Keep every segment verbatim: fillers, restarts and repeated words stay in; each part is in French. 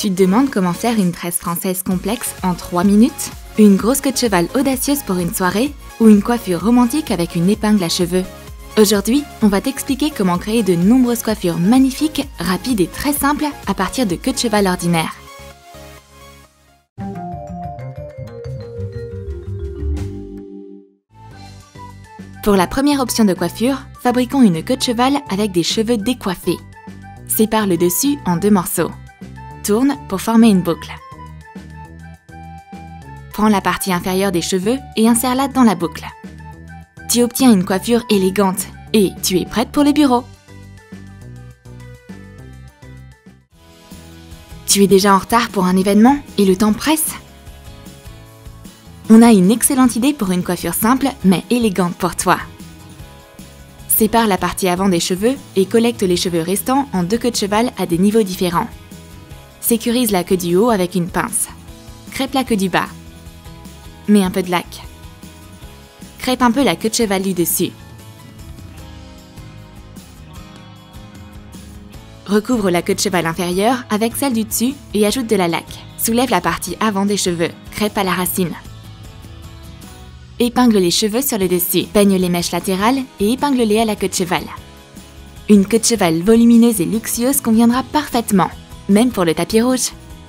Tu te demandes comment faire une tresse française complexe en trois minutes? Une grosse queue de cheval audacieuse pour une soirée? Ou une coiffure romantique avec une épingle à cheveux? Aujourd'hui, on va t'expliquer comment créer de nombreuses coiffures magnifiques, rapides et très simples à partir de queues de cheval ordinaires. Pour la première option de coiffure, fabriquons une queue de cheval avec des cheveux décoiffés. Sépare le dessus en deux morceaux. Tourne pour former une boucle. Prends la partie inférieure des cheveux et insère-la dans la boucle. Tu obtiens une coiffure élégante et tu es prête pour le bureau. Tu es déjà en retard pour un événement et le temps presse? On a une excellente idée pour une coiffure simple mais élégante pour toi. Sépare la partie avant des cheveux et collecte les cheveux restants en deux queues de cheval à des niveaux différents. Sécurise la queue du haut avec une pince. Crêpe la queue du bas. Mets un peu de lac. Crêpe un peu la queue de cheval du dessus. Recouvre la queue de cheval inférieure avec celle du dessus et ajoute de la laque. Soulève la partie avant des cheveux. Crêpe à la racine. Épingle les cheveux sur le dessus. Peigne les mèches latérales et épingle-les à la queue de cheval. Une queue de cheval volumineuse et luxueuse conviendra parfaitement, même pour le tapis rouge.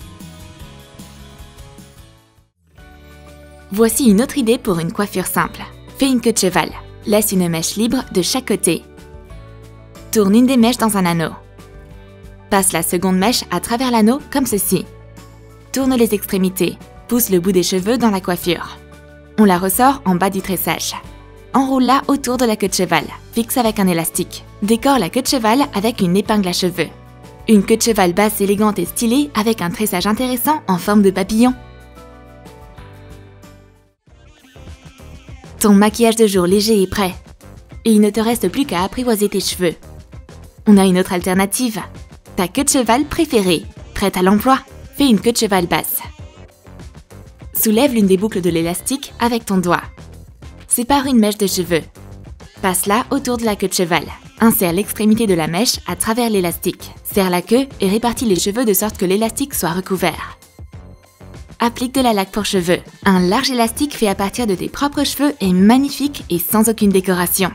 Voici une autre idée pour une coiffure simple. Fais une queue de cheval. Laisse une mèche libre de chaque côté. Tourne une des mèches dans un anneau. Passe la seconde mèche à travers l'anneau comme ceci. Tourne les extrémités. Pousse le bout des cheveux dans la coiffure. On la ressort en bas du tressage. Enroule-la autour de la queue de cheval. Fixe avec un élastique. Décore la queue de cheval avec une épingle à cheveux. Une queue de cheval basse, élégante et stylée avec un tressage intéressant en forme de papillon. Ton maquillage de jour léger est prêt. Et il ne te reste plus qu'à apprivoiser tes cheveux. On a une autre alternative. Ta queue de cheval préférée. Prête à l'emploi? Fais une queue de cheval basse. Soulève l'une des boucles de l'élastique avec ton doigt. Sépare une mèche de cheveux. Passe-la autour de la queue de cheval. Insère l'extrémité de la mèche à travers l'élastique. Serre la queue et répartis les cheveux de sorte que l'élastique soit recouvert. Applique de la laque pour cheveux. Un large élastique fait à partir de tes propres cheveux est magnifique et sans aucune décoration.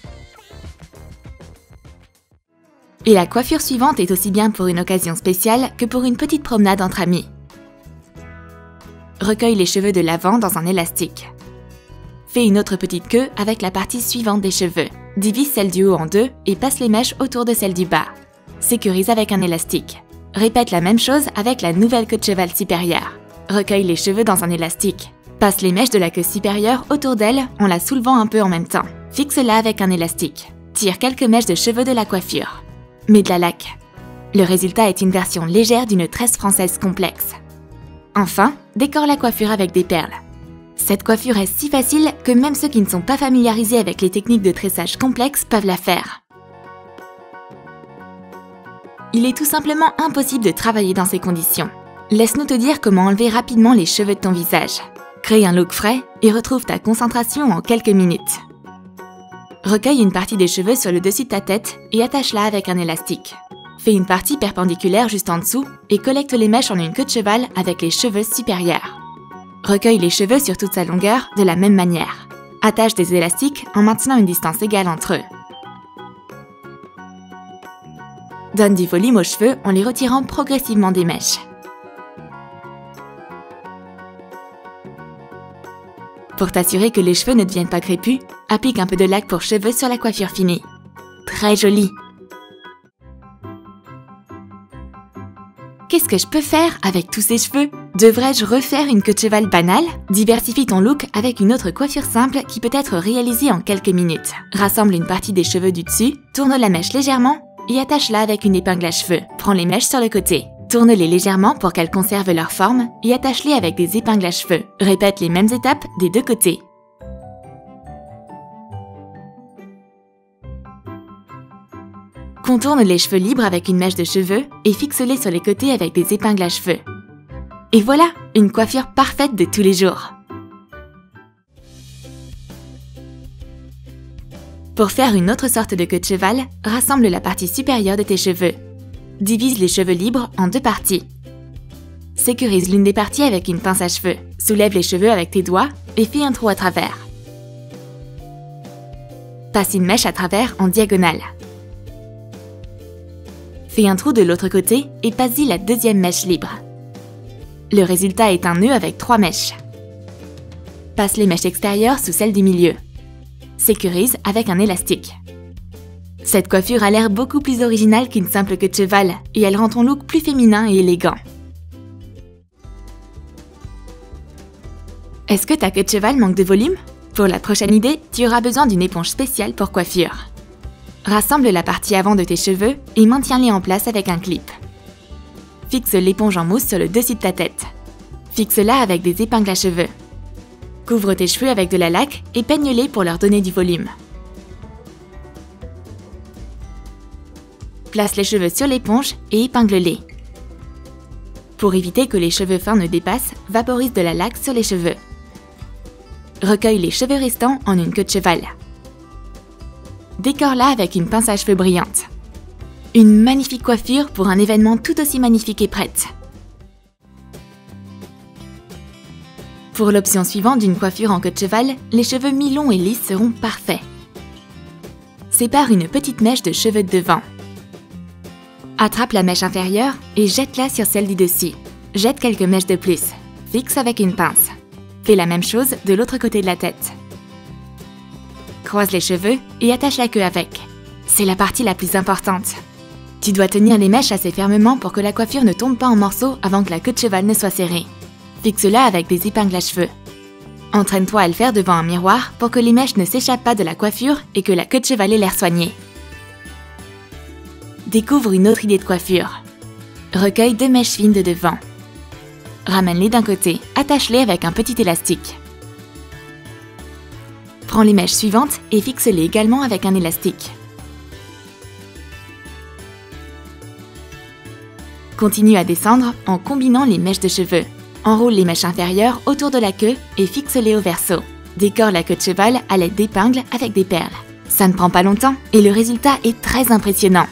Et la coiffure suivante est aussi bien pour une occasion spéciale que pour une petite promenade entre amis. Recueille les cheveux de l'avant dans un élastique. Fais une autre petite queue avec la partie suivante des cheveux. Divise celle du haut en deux et passe les mèches autour de celle du bas. Sécurise avec un élastique. Répète la même chose avec la nouvelle queue de cheval supérieure. Recueille les cheveux dans un élastique. Passe les mèches de la queue supérieure autour d'elle en la soulevant un peu en même temps. Fixe-la avec un élastique. Tire quelques mèches de cheveux de la coiffure. Mets de la laque. Le résultat est une version légère d'une tresse française complexe. Enfin, décore la coiffure avec des perles. Cette coiffure est si facile que même ceux qui ne sont pas familiarisés avec les techniques de tressage complexes peuvent la faire. Il est tout simplement impossible de travailler dans ces conditions. Laisse-nous te dire comment enlever rapidement les cheveux de ton visage. Crée un look frais et retrouve ta concentration en quelques minutes. Recueille une partie des cheveux sur le dessus de ta tête et attache-la avec un élastique. Fais une partie perpendiculaire juste en dessous et collecte les mèches en une queue de cheval avec les cheveux supérieurs. Recueille les cheveux sur toute sa longueur de la même manière. Attache des élastiques en maintenant une distance égale entre eux. Donne du volume aux cheveux en les retirant progressivement des mèches. Pour t'assurer que les cheveux ne deviennent pas crépus, applique un peu de laque pour cheveux sur la coiffure finie. Très joli! Qu'est-ce que je peux faire avec tous ces cheveux? Devrais-je refaire une queue de cheval banale? Diversifie ton look avec une autre coiffure simple qui peut être réalisée en quelques minutes. Rassemble une partie des cheveux du dessus, tourne la mèche légèrement et attache-la avec une épingle à cheveux. Prends les mèches sur le côté. Tourne-les légèrement pour qu'elles conservent leur forme et attache-les avec des épingles à cheveux. Répète les mêmes étapes des deux côtés. Contourne les cheveux libres avec une mèche de cheveux et fixe-les sur les côtés avec des épingles à cheveux. Et voilà, une coiffure parfaite de tous les jours. Pour faire une autre sorte de queue de cheval, rassemble la partie supérieure de tes cheveux. Divise les cheveux libres en deux parties. Sécurise l'une des parties avec une pince à cheveux. Soulève les cheveux avec tes doigts et fais un trou à travers. Passe une mèche à travers en diagonale. Fais un trou de l'autre côté et passe-y la deuxième mèche libre. Le résultat est un nœud avec trois mèches. Passe les mèches extérieures sous celles du milieu. Sécurise avec un élastique. Cette coiffure a l'air beaucoup plus originale qu'une simple queue de cheval et elle rend ton look plus féminin et élégant. Est-ce que ta queue de cheval manque de volume? Pour la prochaine idée, tu auras besoin d'une éponge spéciale pour coiffure. Rassemble la partie avant de tes cheveux et maintiens-les en place avec un clip. Fixe l'éponge en mousse sur le dessus de ta tête. Fixe-la avec des épingles à cheveux. Couvre tes cheveux avec de la laque et peigne-les pour leur donner du volume. Place les cheveux sur l'éponge et épingle-les. Pour éviter que les cheveux fins ne dépassent, vaporise de la laque sur les cheveux. Recueille les cheveux restants en une queue de cheval. Décore-la avec une pince à cheveux brillante. Une magnifique coiffure pour un événement tout aussi magnifique est prête. Pour l'option suivante d'une coiffure en queue de cheval, les cheveux mi-longs et lisses seront parfaits. Sépare une petite mèche de cheveux de devant. Attrape la mèche inférieure et jette-la sur celle du dessus. Jette quelques mèches de plus. Fixe avec une pince. Fais la même chose de l'autre côté de la tête. Croise les cheveux et attache la queue avec. C'est la partie la plus importante. Tu dois tenir les mèches assez fermement pour que la coiffure ne tombe pas en morceaux avant que la queue de cheval ne soit serrée. Fixe-la avec des épingles à cheveux. Entraîne-toi à le faire devant un miroir pour que les mèches ne s'échappent pas de la coiffure et que la queue de cheval ait l'air soignée. Découvre une autre idée de coiffure. Recueille deux mèches fines de devant. Ramène-les d'un côté, attache-les avec un petit élastique. Prends les mèches suivantes et fixe-les également avec un élastique. Continue à descendre en combinant les mèches de cheveux. Enroule les mèches inférieures autour de la queue et fixe-les au verso. Décore la queue de cheval à l'aide d'épingles avec des perles. Ça ne prend pas longtemps et le résultat est très impressionnant.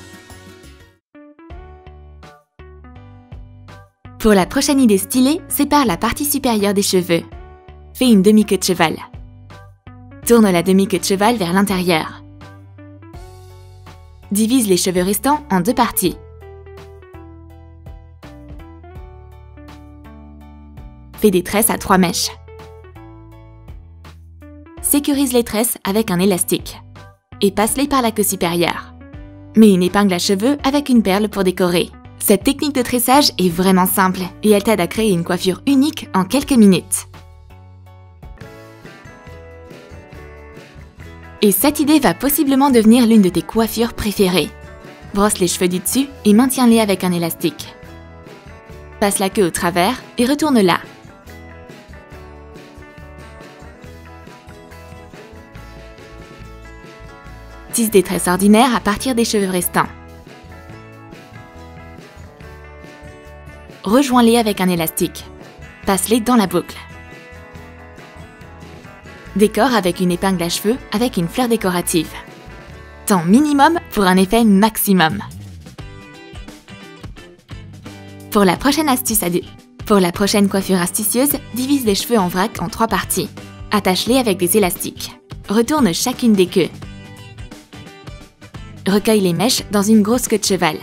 Pour la prochaine idée stylée, sépare la partie supérieure des cheveux. Fais une demi-queue de cheval. Tourne la demi-queue de cheval vers l'intérieur. Divise les cheveux restants en deux parties. Fais des tresses à trois mèches. Sécurise les tresses avec un élastique et passe-les par la queue supérieure. Mets une épingle à cheveux avec une perle pour décorer. Cette technique de tressage est vraiment simple et elle t'aide à créer une coiffure unique en quelques minutes. Et cette idée va possiblement devenir l'une de tes coiffures préférées. Brosse les cheveux du dessus et maintiens-les avec un élastique. Passe la queue au travers et retourne-la. Tisse des tresses ordinaires à partir des cheveux restants. Rejoins-les avec un élastique. Passe-les dans la boucle. Décore avec une épingle à cheveux avec une fleur décorative. Temps minimum pour un effet maximum. Pour la prochaine astuce à Pour la prochaine coiffure astucieuse, divise les cheveux en vrac en trois parties. Attache-les avec des élastiques. Retourne chacune des queues. Recueille les mèches dans une grosse queue de cheval.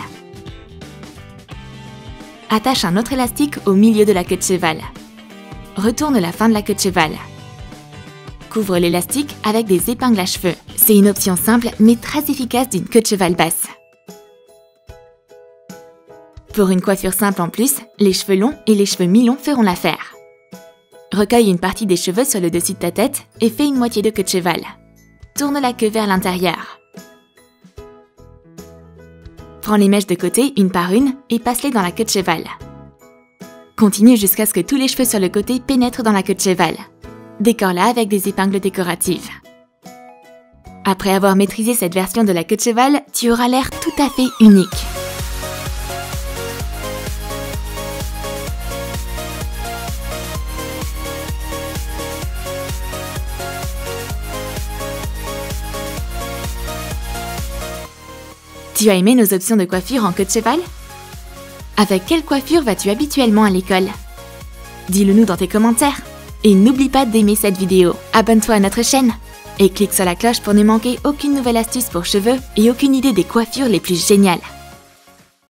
Attache un autre élastique au milieu de la queue de cheval. Retourne la fin de la queue de cheval. Couvre l'élastique avec des épingles à cheveux. C'est une option simple mais très efficace d'une queue de cheval basse. Pour une coiffure simple en plus, les cheveux longs et les cheveux mi-longs feront l'affaire. Recueille une partie des cheveux sur le dessus de ta tête et fais une moitié de queue de cheval. Tourne la queue vers l'intérieur. Prends les mèches de côté une par une et passe-les dans la queue de cheval. Continue jusqu'à ce que tous les cheveux sur le côté pénètrent dans la queue de cheval. Décore-la avec des épingles décoratives. Après avoir maîtrisé cette version de la queue de cheval, tu auras l'air tout à fait unique. Tu as aimé nos options de coiffure en queue de cheval? Avec quelle coiffure vas-tu habituellement à l'école? Dis-le nous dans tes commentaires. Et n'oublie pas d'aimer cette vidéo, abonne-toi à notre chaîne et clique sur la cloche pour ne manquer aucune nouvelle astuce pour cheveux et aucune idée des coiffures les plus géniales.